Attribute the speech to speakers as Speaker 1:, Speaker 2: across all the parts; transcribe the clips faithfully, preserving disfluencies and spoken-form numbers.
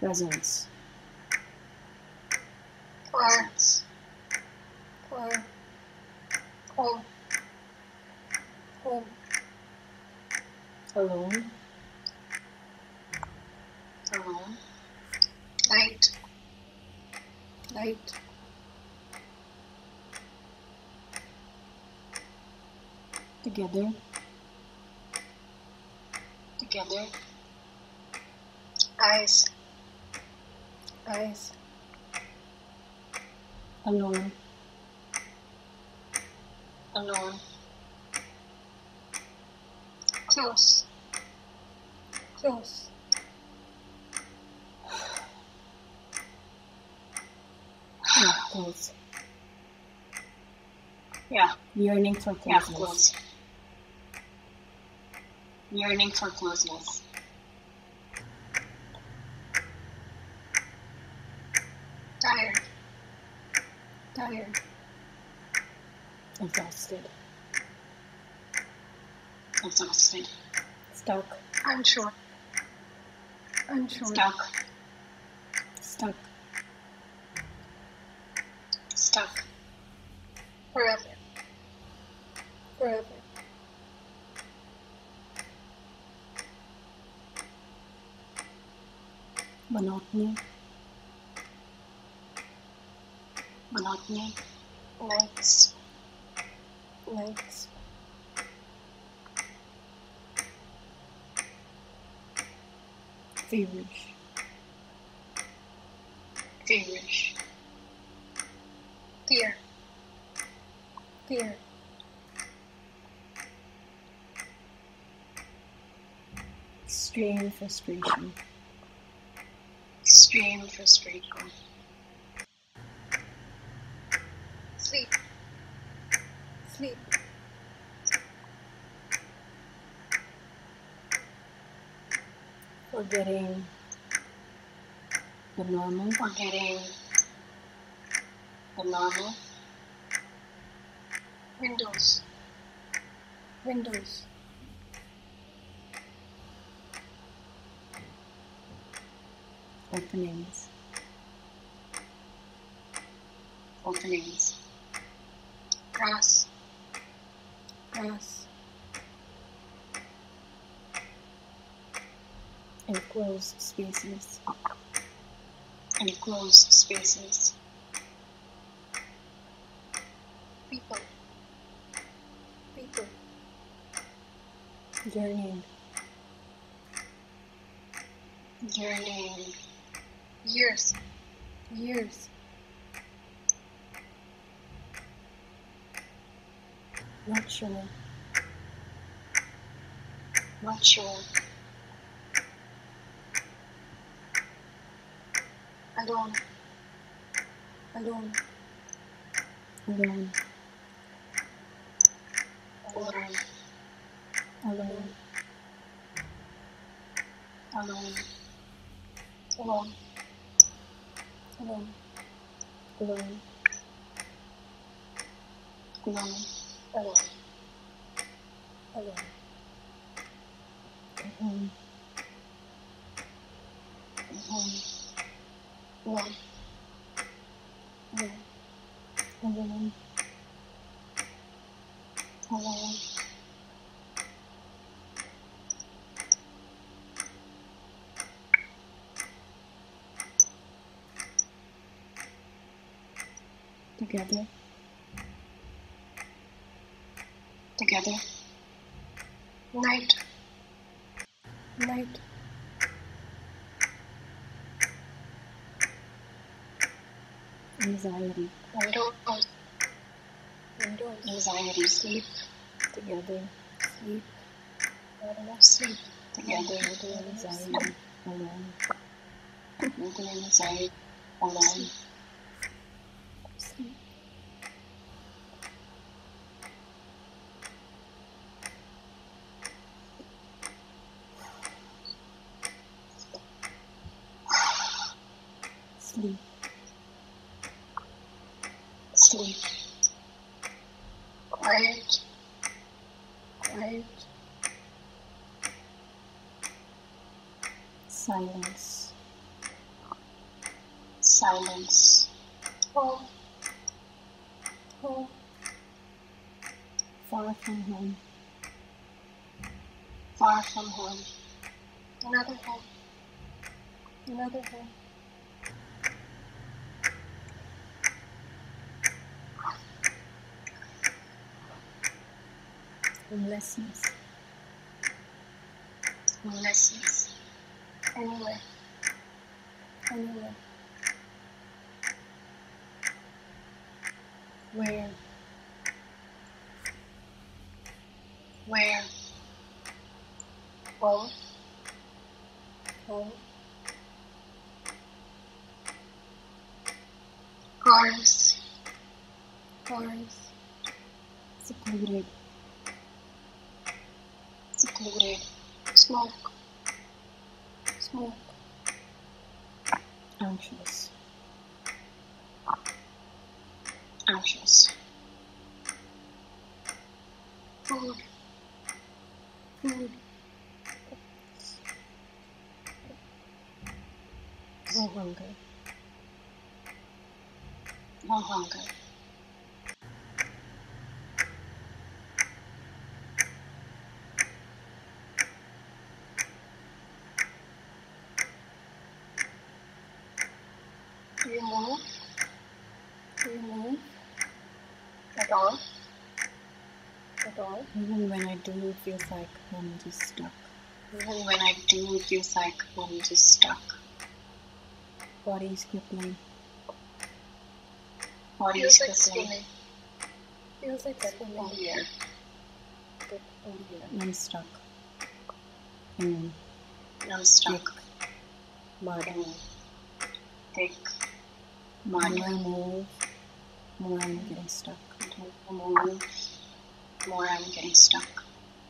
Speaker 1: Presence.
Speaker 2: Presence. Home. Home. Home.
Speaker 1: Alone.
Speaker 2: Alone. Light. Light.
Speaker 1: Together.
Speaker 2: Together. Eyes. Eyes.
Speaker 1: Alone.
Speaker 2: Alone. Close. Close.
Speaker 1: Yeah, close.
Speaker 2: Yeah.
Speaker 1: Yearning for
Speaker 2: Yeah,
Speaker 1: closeness.
Speaker 2: close. Yearning for closeness. Tired. Tired.
Speaker 1: Exhausted.
Speaker 2: Exhausted.
Speaker 1: Stuck.
Speaker 2: Unsure. Unsure. Stuck.
Speaker 1: Stuck.
Speaker 2: Stuck. Forever. Forever.
Speaker 1: Monotony.
Speaker 2: Monotony. Nights. Nights.
Speaker 1: Feverish.
Speaker 2: Feverish. Fear. Fear.
Speaker 1: Extreme frustration.
Speaker 2: Extreme frustration. Sleep. Sleep.
Speaker 1: Forgetting the normal.
Speaker 2: Forgetting the normal. Windows. Windows.
Speaker 1: Openings.
Speaker 2: Openings. Grass. Grass.
Speaker 1: Enclosed spaces.
Speaker 2: Enclosed spaces. People. People.
Speaker 1: Yearning.
Speaker 2: Yearning. Years. Years.
Speaker 1: Not sure.
Speaker 2: Not sure. Alone. Alone.
Speaker 1: Alone.
Speaker 2: Alone.
Speaker 1: Alone.
Speaker 2: Alone. Alone. Alone.
Speaker 1: Alone.
Speaker 2: Alone. Alone. Alone.
Speaker 1: Alone.
Speaker 2: Alone. Alone. Alone.
Speaker 1: Alone.
Speaker 2: Alone.
Speaker 1: Together.
Speaker 2: Together. Night. Night.
Speaker 1: Anxiety.
Speaker 2: Windows. Windows. Anxiety. Sleep.
Speaker 1: Together.
Speaker 2: Sleep. Not enough sleep. Together.
Speaker 1: Together. Anxiety. Alone.
Speaker 2: Together. Anxiety. Alone.
Speaker 1: Sleep. Sleep.
Speaker 2: Sleep. Quiet. Quiet.
Speaker 1: Silence.
Speaker 2: Silence. Home. Home.
Speaker 1: Far from home.
Speaker 2: Far from home. Another home. Another home.
Speaker 1: Homelessness.
Speaker 2: Homelessness. Anywhere. Anywhere.
Speaker 1: Where?
Speaker 2: Where? Home. Home. Cars. Cars.
Speaker 1: Secluded.
Speaker 2: Secluded. Smoke. Smoke.
Speaker 1: Anxious.
Speaker 2: Anxious. Food. Food.
Speaker 1: No hunger.
Speaker 2: No hunger. Do you move? Do you move? At all? At all?
Speaker 1: Even when I do, it feels like I'm just stuck.
Speaker 2: Even when I do, it feels like I'm just stuck.
Speaker 1: Body is crippling.
Speaker 2: Body
Speaker 3: Feels
Speaker 2: is
Speaker 3: like
Speaker 2: crippling.
Speaker 3: swimming. Feels like
Speaker 2: But
Speaker 3: swimming.
Speaker 2: oh yeah.
Speaker 3: But oh yeah.
Speaker 1: I'm stuck. In
Speaker 2: I'm stuck
Speaker 1: mud.
Speaker 2: in thick
Speaker 1: The
Speaker 2: mud.
Speaker 1: more I move, more I'm getting stuck.
Speaker 2: The more I move, more I'm getting stuck.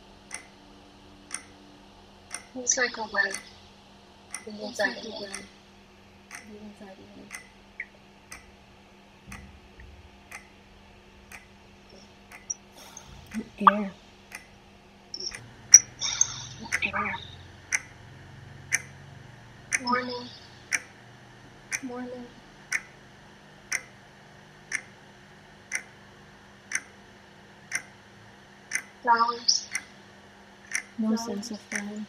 Speaker 3: Feels like a well. The
Speaker 2: Feels
Speaker 3: inside
Speaker 2: like
Speaker 3: of
Speaker 2: a
Speaker 3: a
Speaker 2: well.
Speaker 3: well. The inside of a well.
Speaker 1: Air.
Speaker 2: Air.
Speaker 3: Morning. Morning. Flowers.
Speaker 1: No
Speaker 3: Flowers.
Speaker 1: sense of time.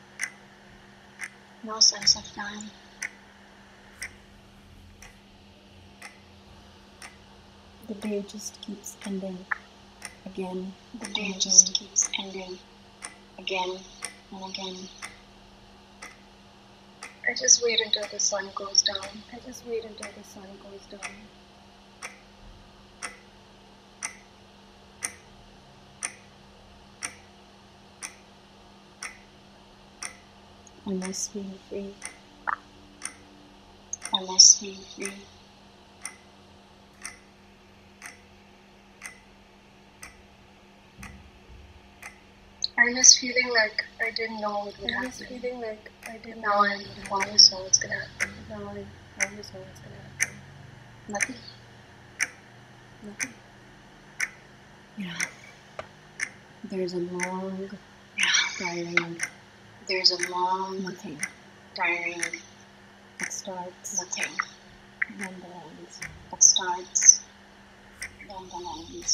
Speaker 2: No sense of time.
Speaker 1: The day just keeps ending. Again.
Speaker 2: The day just keeps ending again and again.
Speaker 3: I just wait until the sun goes down.
Speaker 2: I just wait until the sun goes down.
Speaker 1: I must be free.
Speaker 2: I must be free.
Speaker 3: I was feeling like I didn't know what would
Speaker 2: I was
Speaker 3: happen.
Speaker 2: feeling like I didn't
Speaker 3: Now
Speaker 2: know
Speaker 3: I
Speaker 2: what would happen.
Speaker 3: always know what's gonna happen.
Speaker 2: Now I always know what's gonna happen.
Speaker 3: Nothing.
Speaker 2: Nothing.
Speaker 1: Yeah. There's a long,
Speaker 2: Yeah.
Speaker 1: tiring
Speaker 2: There's a long,
Speaker 1: nothing.
Speaker 2: tiring
Speaker 1: It starts,
Speaker 2: nothing
Speaker 1: then the ends.
Speaker 2: that starts, then the ends.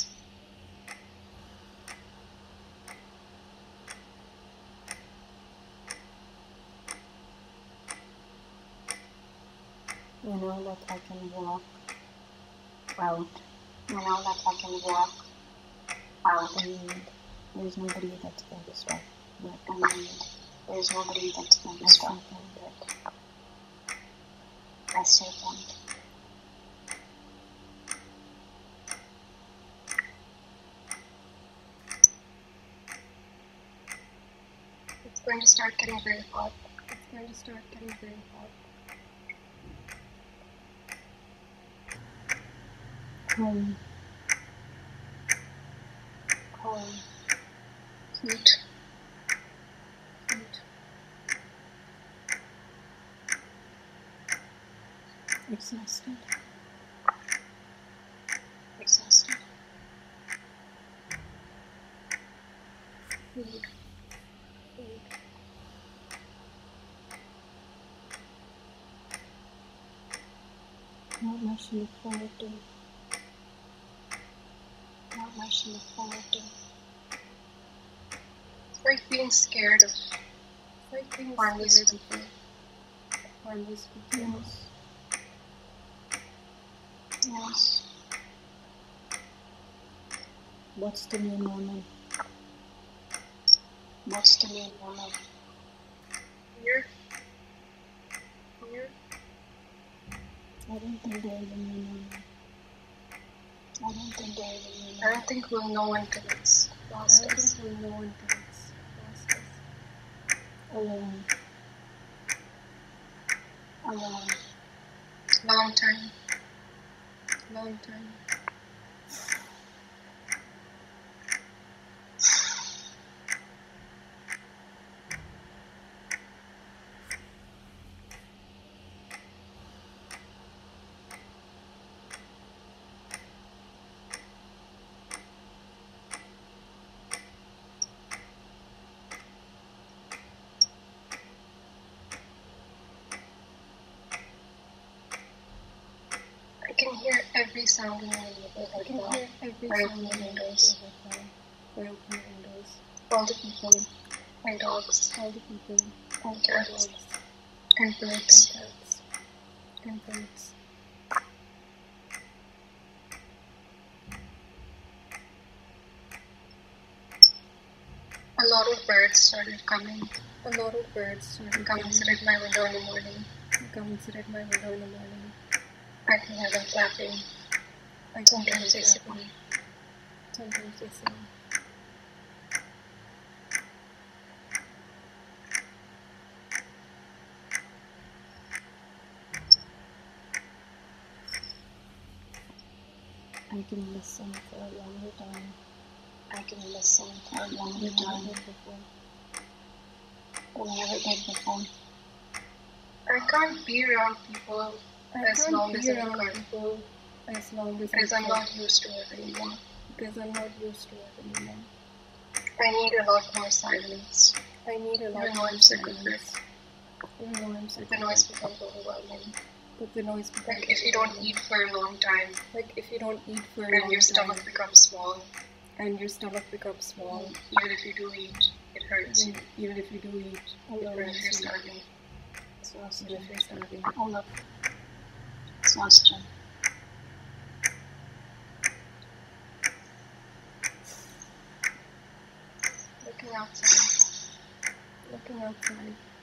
Speaker 1: You know that I can walk out
Speaker 2: You know that I can walk out
Speaker 1: and there's nobody that's going to stop. But
Speaker 2: and there's nobody that's going
Speaker 1: I
Speaker 2: to stop
Speaker 1: still can.
Speaker 2: it. I still can't.
Speaker 3: It's going to start getting very hot.
Speaker 2: It's going to start getting very hot.
Speaker 1: Home.
Speaker 2: Home.
Speaker 3: Heat.
Speaker 2: Heat.
Speaker 1: Exhausted.
Speaker 2: Exhausted.
Speaker 3: Food.
Speaker 2: Food.
Speaker 1: Not much to look forward to.
Speaker 2: Not much to look forward to.
Speaker 3: It's like being scared of
Speaker 1: It's like being
Speaker 3: harmless
Speaker 1: scared
Speaker 3: people.
Speaker 1: of harmless people.
Speaker 2: Yes. Yes.
Speaker 1: What's the new normal?
Speaker 2: What's the new normal?
Speaker 3: Fear. Fear.
Speaker 1: I don't think there is a new normal.
Speaker 2: I don't think there is a new
Speaker 3: I
Speaker 2: normal.
Speaker 3: don't think we'll know until it's
Speaker 1: I
Speaker 3: lost
Speaker 1: don't
Speaker 3: us.
Speaker 1: think we'll know until it's lost us. Alone.
Speaker 2: Alone.
Speaker 3: Long time. Long time. I can hear every sound in my neighborhood
Speaker 1: I can
Speaker 3: now.
Speaker 1: hear every
Speaker 3: By
Speaker 1: sound
Speaker 3: opening
Speaker 1: in the
Speaker 3: windows.
Speaker 1: neighborhood now. By opening windows.
Speaker 3: All the people and dogs
Speaker 1: All the people
Speaker 3: and
Speaker 1: and
Speaker 3: cats
Speaker 1: dogs
Speaker 3: and
Speaker 1: and
Speaker 3: birds.
Speaker 1: cats and birds.
Speaker 3: A lot of birds started coming.
Speaker 1: A lot of birds started
Speaker 3: Come and sit at my window in the morning.
Speaker 1: Come and sit at my window in the morning.
Speaker 3: I can hear them clapping.
Speaker 1: I can
Speaker 3: Sometimes they
Speaker 1: hear
Speaker 3: sing.
Speaker 1: them. Sometimes they sing. I can listen for a longer time
Speaker 2: I can listen for a longer
Speaker 1: than I
Speaker 2: time
Speaker 1: did before.
Speaker 2: than I ever did before.
Speaker 3: I can't be around people
Speaker 1: I
Speaker 3: as
Speaker 1: can't
Speaker 3: long
Speaker 1: be
Speaker 3: as I
Speaker 1: around
Speaker 3: can
Speaker 1: people as long as
Speaker 3: because
Speaker 1: I
Speaker 3: I'm
Speaker 1: can,
Speaker 3: not used to it anymore.
Speaker 1: because I'm not used to it anymore.
Speaker 3: I need a lot more silence.
Speaker 1: I need a lot
Speaker 3: Even though
Speaker 1: more
Speaker 3: I'm sick of it.
Speaker 1: silence. Even though I'm sick
Speaker 3: The
Speaker 1: of
Speaker 3: noise
Speaker 1: it.
Speaker 3: becomes overwhelming.
Speaker 1: But the noise becomes
Speaker 3: Like if you don't
Speaker 1: overwhelming.
Speaker 3: eat for a long time
Speaker 1: Like if you don't eat for a
Speaker 3: and
Speaker 1: long
Speaker 3: your
Speaker 1: time
Speaker 3: stomach becomes small,
Speaker 1: and your stomach becomes small,
Speaker 3: even if you do eat, it hurts you.
Speaker 1: even, even if you do eat, it
Speaker 3: Even if
Speaker 1: hurts
Speaker 3: you're
Speaker 1: you.
Speaker 3: starving.
Speaker 1: Even if you're starving.
Speaker 2: Oh look. Exhaustion.
Speaker 3: Looking outside.
Speaker 1: Looking outside.